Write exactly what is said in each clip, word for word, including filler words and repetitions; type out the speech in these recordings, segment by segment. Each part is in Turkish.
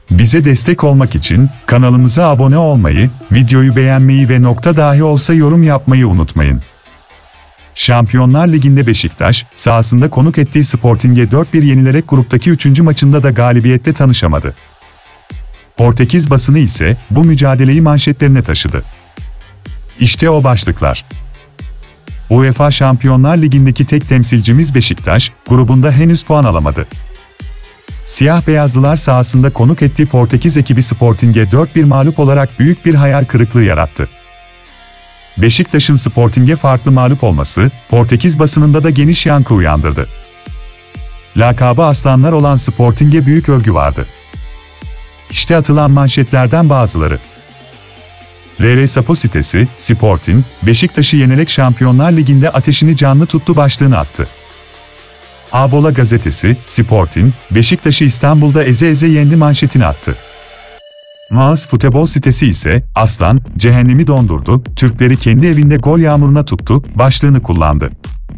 Bize destek olmak için kanalımıza abone olmayı, videoyu beğenmeyi ve nokta dahi olsa yorum yapmayı unutmayın. Şampiyonlar Ligi'nde Beşiktaş, sahasında konuk ettiği Sporting'e dört bir yenilerek gruptaki üçüncü maçında da galibiyette tanışamadı. Portekiz basını ise bu mücadeleyi manşetlerine taşıdı. İşte o başlıklar. UEFA Şampiyonlar Ligi'ndeki tek temsilcimiz Beşiktaş, grubunda henüz puan alamadı. Siyah-beyazlılar sahasında konuk ettiği Portekiz ekibi Sporting'e dört bir mağlup olarak büyük bir hayal kırıklığı yarattı. Beşiktaş'ın Sporting'e farklı mağlup olması, Portekiz basınında da geniş yankı uyandırdı. Lakabı Aslanlar olan Sporting'e büyük övgü vardı. İşte atılan manşetlerden bazıları. R R Spor sitesi, Sporting, Beşiktaş'ı yenerek Şampiyonlar Ligi'nde ateşini canlı tuttu başlığını attı. Abola gazetesi, Sporting, Beşiktaş'ı İstanbul'da eze eze yendi manşetini attı. Maas Futebol sitesi ise, Aslan, cehennemi dondurdu, Türkleri kendi evinde gol yağmuruna tuttu, başlığını kullandı.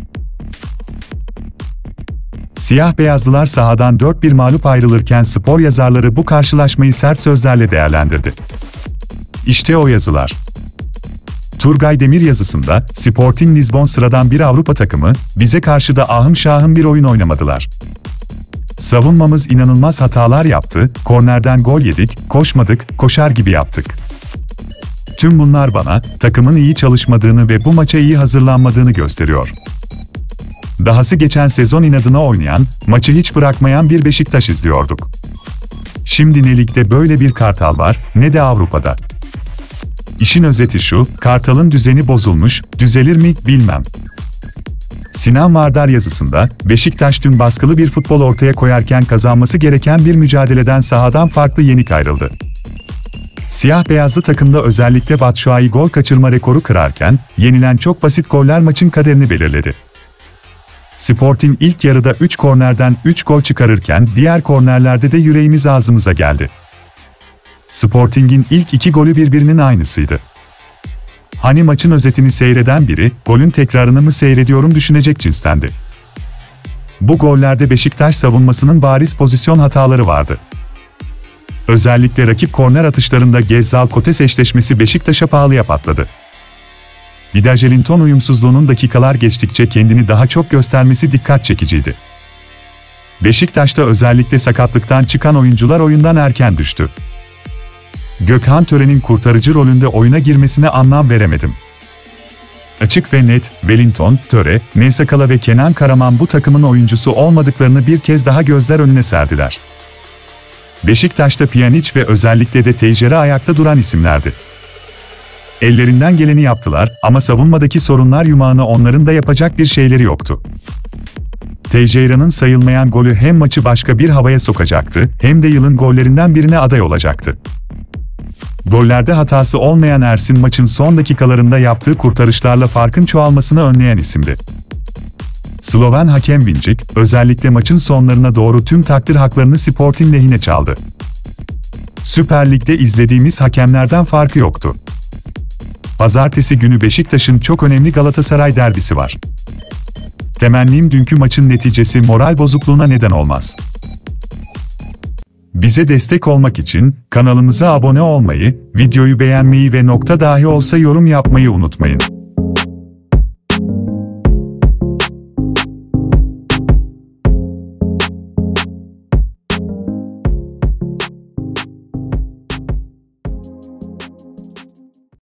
Siyah-beyazlılar sahadan dört bir mağlup ayrılırken spor yazarları bu karşılaşmayı sert sözlerle değerlendirdi. İşte o yazılar. Turgay Demir yazısında, Sporting Lisbon sıradan bir Avrupa takımı, bize karşı da ahım şahım bir oyun oynamadılar. Savunmamız inanılmaz hatalar yaptı, kornerden gol yedik, koşmadık, koşar gibi yaptık. Tüm bunlar bana, takımın iyi çalışmadığını ve bu maça iyi hazırlanmadığını gösteriyor. Dahası geçen sezon inadına oynayan, maçı hiç bırakmayan bir Beşiktaş izliyorduk. Şimdi ne ligde böyle bir Kartal var, ne de Avrupa'da. İşin özeti şu, Kartal'ın düzeni bozulmuş, düzelir mi, bilmem. Sinan Vardar yazısında, Beşiktaş dün baskılı bir futbol ortaya koyarken kazanması gereken bir mücadeleden sahadan farklı yenik ayrıldı. Siyah-beyazlı takımda özellikle Batshuayi gol kaçırma rekoru kırarken, yenilen çok basit goller maçın kaderini belirledi. Sporting ilk yarıda üç kornerden üç gol çıkarırken diğer kornerlerde de yüreğimiz ağzımıza geldi. Sporting'in ilk iki golü birbirinin aynısıydı. Hani maçın özetini seyreden biri, golün tekrarını mı seyrediyorum düşünecek cinstendi. Bu gollerde Beşiktaş savunmasının bariz pozisyon hataları vardı. Özellikle rakip korner atışlarında Gezzal-Kotes eşleşmesi Beşiktaş'a pahalıya patladı. Vidajelinton uyumsuzluğunun dakikalar geçtikçe kendini daha çok göstermesi dikkat çekiciydi. Beşiktaş'ta özellikle sakatlıktan çıkan oyuncular oyundan erken düştü. Gökhan Töre'nin kurtarıcı rolünde oyuna girmesine anlam veremedim. Açık ve net, Wellington, Töre, Mensakala ve Kenan Karaman bu takımın oyuncusu olmadıklarını bir kez daha gözler önüne serdiler. Beşiktaş'ta Pjanic ve özellikle de Teixeira ayakta duran isimlerdi. Ellerinden geleni yaptılar ama savunmadaki sorunlar yumağına onların da yapacak bir şeyleri yoktu. Teixeira'nın sayılmayan golü hem maçı başka bir havaya sokacaktı, hem de yılın gollerinden birine aday olacaktı. Gollerde hatası olmayan Ersin maçın son dakikalarında yaptığı kurtarışlarla farkın çoğalmasını önleyen isimdi. Sloven hakem Vinčić, özellikle maçın sonlarına doğru tüm takdir haklarını Sporting lehine çaldı. Süper Lig'de izlediğimiz hakemlerden farkı yoktu. Pazartesi günü Beşiktaş'ın çok önemli Galatasaray derbisi var. Temennim dünkü maçın neticesi moral bozukluğuna neden olmaz. Bize destek olmak için kanalımıza abone olmayı, videoyu beğenmeyi ve nokta dahi olsa yorum yapmayı unutmayın.